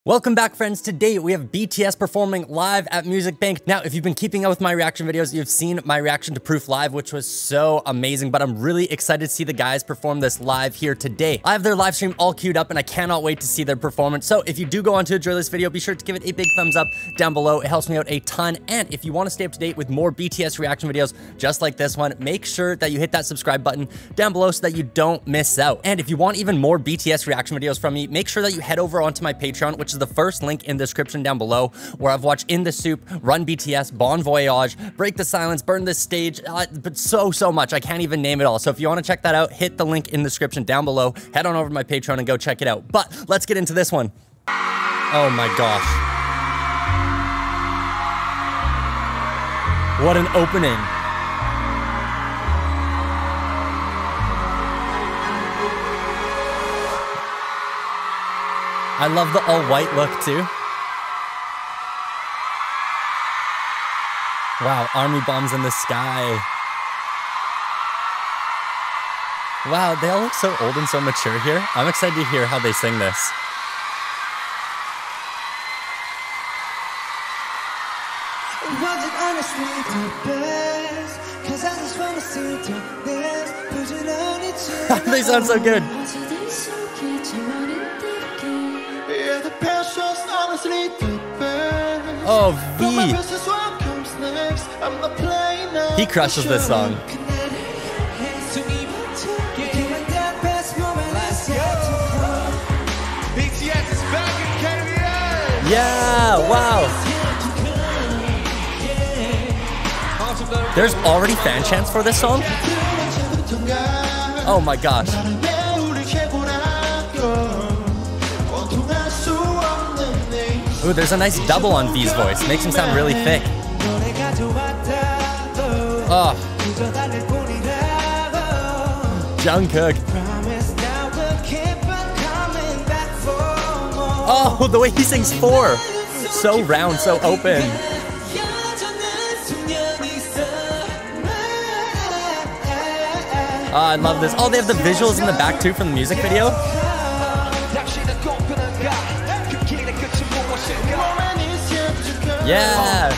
Welcome back, friends. Today we have BTS performing live at Music Bank. Now, if you've been keeping up with my reaction videos, you've seen my reaction to Proof live, which was so amazing, but I'm really excited to see the guys perform this live here today. I have their live stream all queued up and I cannot wait to see their performance. So if you do go on to enjoy this video, be sure to give it a big thumbs up down below. It helps me out a ton. And if you want to stay up to date with more BTS reaction videos just like this one, make sure that you hit that subscribe button down below so that you don't miss out. And if you want even more BTS reaction videos from me, make sure that you head over onto my Patreon, which is the first link in the description down below, where I've watched In the Soup, Run BTS, Bon Voyage, Break the Silence, Burn This Stage, but so much. I can't even name it all. So if you want to check that out, hit the link in the description down below, head on over to my Patreon and go check it out. But let's get into this one. Oh my gosh. What an opening. I love the all-white look, too. Wow, army bombs in the sky. Wow, they all look so old and so mature here. I'm excited to hear how they sing this. Was it honestly the best? 'Cause I just wanna see the They sound so good. Oh, V. He crushes this song. BTS is back in KBS. Yeah, wow. There's already fan chants for this song? Oh my gosh. Ooh, there's a nice double on V's voice. Makes him sound really thick. Oh. Jungkook. Oh, the way he sings 4. So round, so open. Oh, I love this. Oh, they have the visuals in the back too from the music video. Yeah.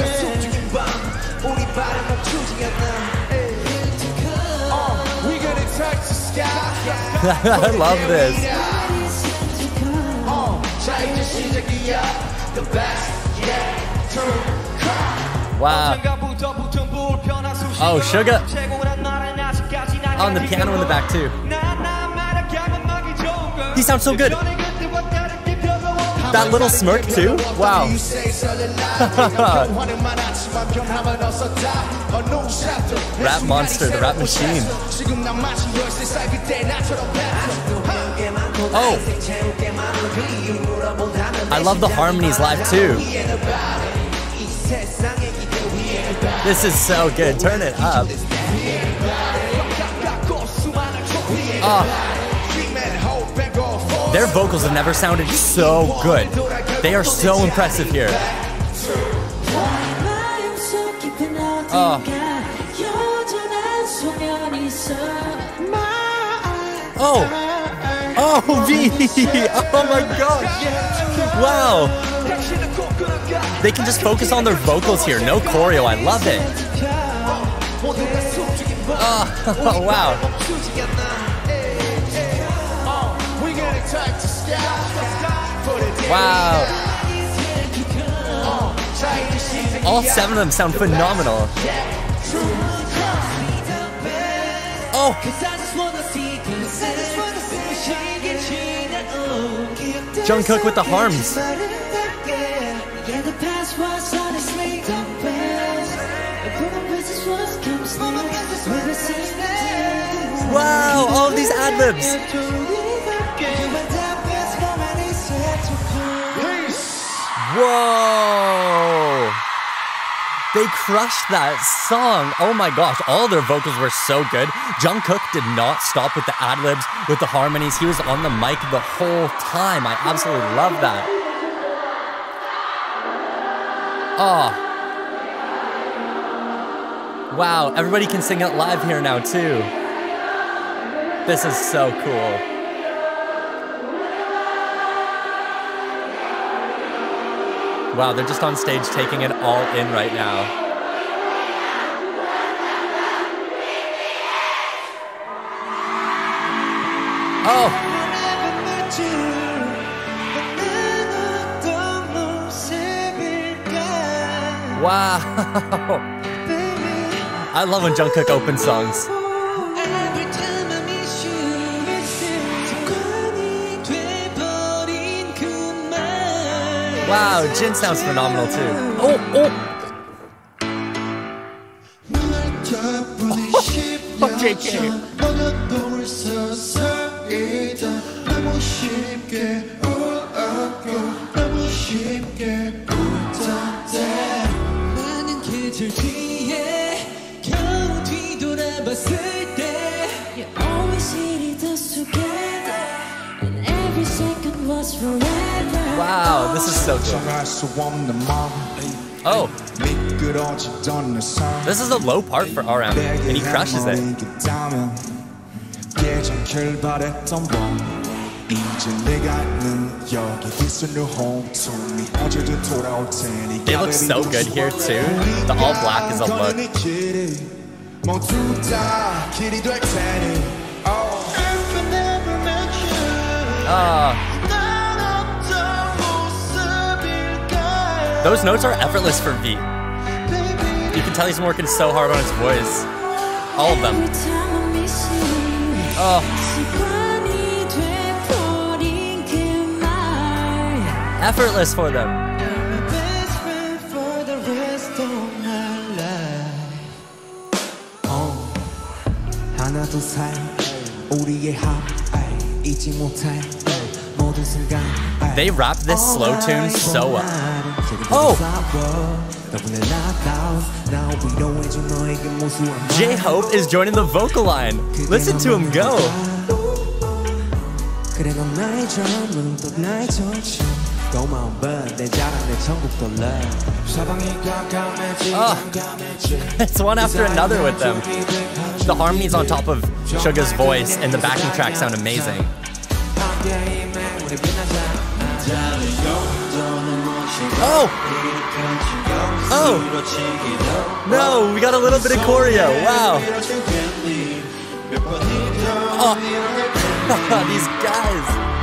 I love this. Wow. Oh, Sugar. On the piano in the back too. He sounds so good. That little smirk too? Wow. Rap monster, the rap machine. Oh. I love the harmonies live too. This is so good. Turn it up. Oh. Their vocals have never sounded so good. They are so impressive here. Oh. Oh. Oh, V. Oh my gosh. Wow. They can just focus on their vocals here. No choreo. I love it. Oh, wow. Wow. All 7 of them sound phenomenal. Oh. Jungkook with the harms. Wow, all of these ad-libs. Whoa! They crushed that song. Oh my gosh, all their vocals were so good. Jungkook did not stop with the ad-libs, with the harmonies. He was on the mic the whole time. I absolutely love that. Oh. Wow, everybody can sing it live here now too. This is so cool. Wow, they're just on stage taking it all in right now. Oh! Wow! I love when Jungkook opens songs. Wow, Jin sounds phenomenal too. Oh, oh! Oh, JK. Wow, this is so cool. Oh. This is a low part for RM, and he crushes it. They look so good here too. The all black is a look. Those notes are effortless for V. You can tell he's working so hard on his voice. All of them. Oh. Effortless for them. They rap this slow tune so well. Oh! J-Hope is joining the vocal line. Listen to him go. It's one after another with them. The harmonies on top of Suga's voice and the backing track sound amazing. Oh! Oh! No, we got a little bit of choreo. Wow. Oh. These guys.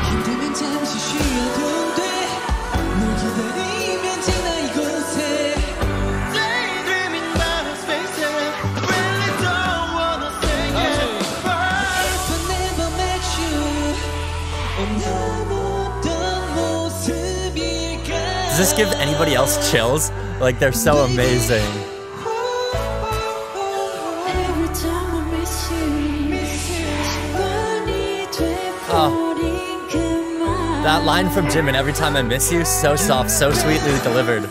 Does this give anybody else chills? Like, they're so amazing. Oh. That line from Jimin, every time I miss you, so soft, so sweetly delivered.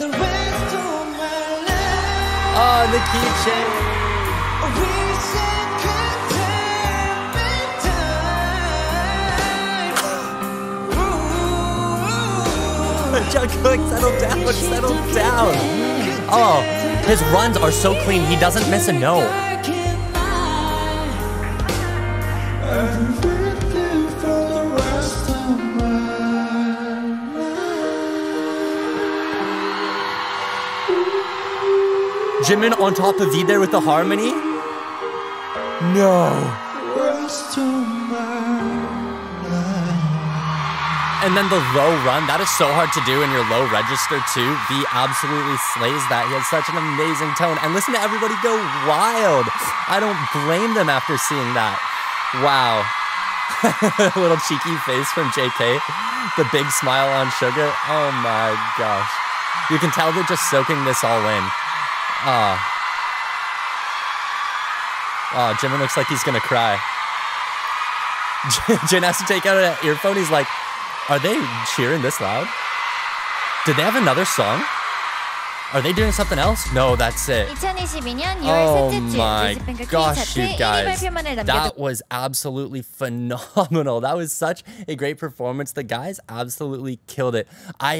Oh, the keychain. Jungkook, settle down, settle down. Oh, his runs are so clean, he doesn't miss a note. Jimin on top of V there with the harmony? No. And then the low run, that is so hard to do in your low register too. V absolutely slays that. He has such an amazing tone. And listen to everybody go wild. I don't blame them after seeing that. Wow. A little cheeky face from JK. The big smile on Suga. Oh my gosh. You can tell they're just soaking this all in. Oh, Jimin looks like he's gonna cry. Jin has to take out an earphone. He's like, are they cheering this loud? Did they have another song? Are they doing something else? No, that's it. 2022년 2월 Oh 셋째 주 my 뮤직뱅크 gosh, you K 차트 1위 guys. 발표만을 남겨두고 That was absolutely phenomenal. That was such a great performance. The guys absolutely killed it.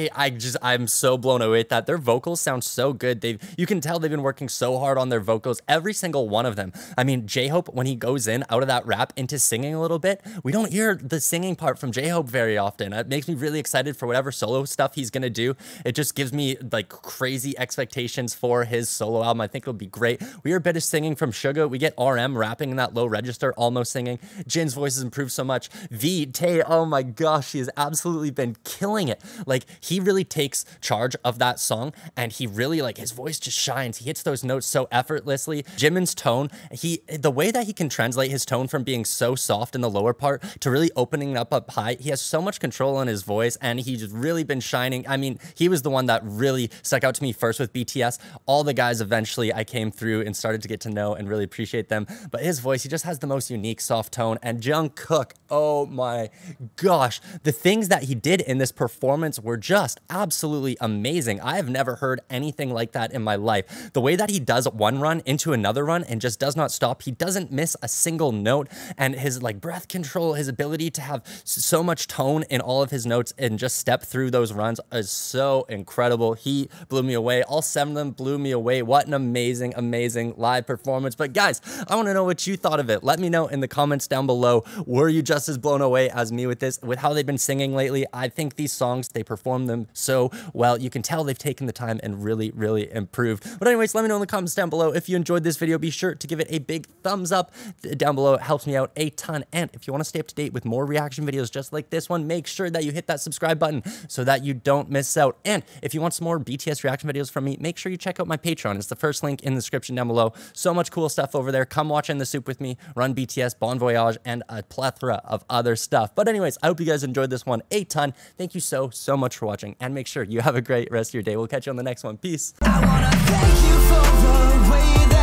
I'm so blown away at that. Their vocals sound so good. You can tell they've been working so hard on their vocals, every single one of them. I mean, J-Hope, when he goes in out of that rap into singing a little bit, we don't hear the singing part from J-Hope very often. It makes me really excited for whatever solo stuff he's gonna do. It just gives me like crazy expectations for his solo album. I think it'll be great. We hear a bit of singing from Suga. We get RM rapping in that low register, almost singing. Jin's voice has improved so much. V, Tay, oh my gosh, he has absolutely been killing it. Like, he really takes charge of that song, and he really, like, his voice just shines. He hits those notes so effortlessly. Jimin's tone, the way that he can translate his tone from being so soft in the lower part to really opening it up high, he has so much control on his voice, and he's really been shining. I mean, he was the one that really stuck out to me first with BTS. All the guys eventually I came through and started to get to know and really appreciate them. But his voice, he just has the most unique soft tone. And Jungkook, oh my gosh, the things that he did in this performance were just absolutely amazing. I have never heard anything like that in my life. The way that he does one run into another run and just does not stop. He doesn't miss a single note, and his like breath control, his ability to have so much tone in all of his notes and just step through those runs is so incredible. He blew me away. All 7 of them blew me away. What an amazing, amazing live performance. But guys, I want to know what you thought of it. Let me know in the comments down below. Were you just as blown away as me with this, with how they've been singing lately? I think these songs, they perform them so well. You can tell they've taken the time and really, really improved. But anyways, let me know in the comments down below. If you enjoyed this video, be sure to give it a big thumbs up down below. It helps me out a ton. And if you want to stay up to date with more reaction videos just like this one, make sure that you hit that subscribe button so that you don't miss out. And if you want some more BTS reaction videos from me, make sure you check out my Patreon. It's the first link in the description down below. So much cool stuff over there. Come watch In the Soup with me, run BTS, Bon Voyage, and a plethora of other stuff. But anyways, I hope you guys enjoyed this one a ton. Thank you so much for watching, and make sure you have a great rest of your day. We'll catch you on the next one. Peace. I wanna thank you for the way that